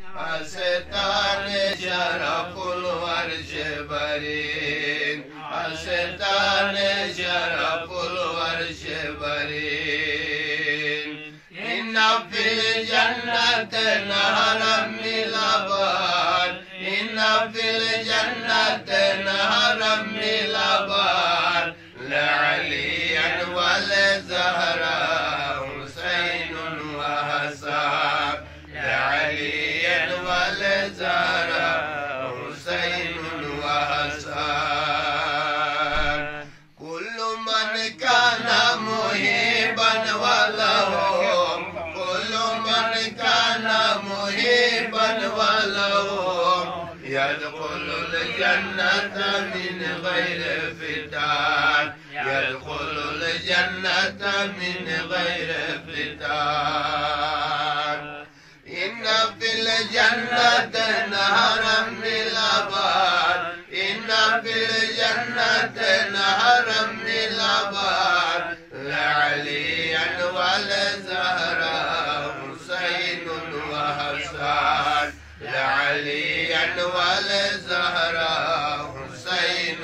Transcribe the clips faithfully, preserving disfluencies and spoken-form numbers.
الستان شرف الورش برين الستان شرف الورش برين إن في الجنة نهرا من لبن إن في الجنة نهرا من لبن لعليا ولزهراء حسين وحسن لعليا ولزهراء حسين وحسن كل من كان مهيبا ولهم كل من كان مهيبا ولهم يدخل الجنة من غير فتان يدخل الجنة من غير فتان إن في الجنة نهرا من لبن إن في الجنة نهرا من لبن لعليا ولزهراء حسين وحسن لعليا ولزهراء حسين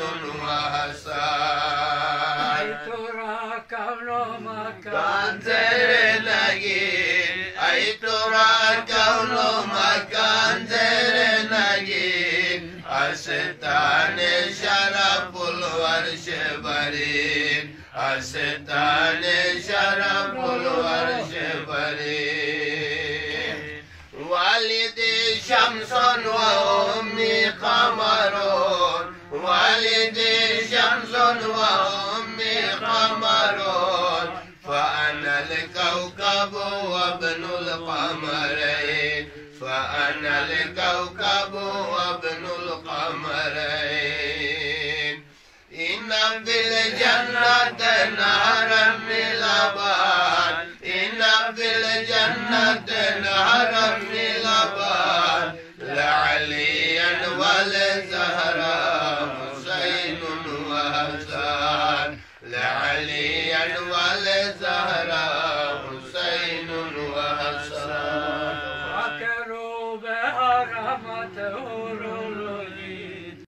وحسن ترى كون مكان ترى نجين أي ترى كون مكان ترى نجين الستان شرف الورش برين الستان شرف الورش برين والدي شمس وأمي قمر والدي شمس وأمي قمر فأنا الكوكب وابن القمرين فأنا الكوكب وابن القمرين إن في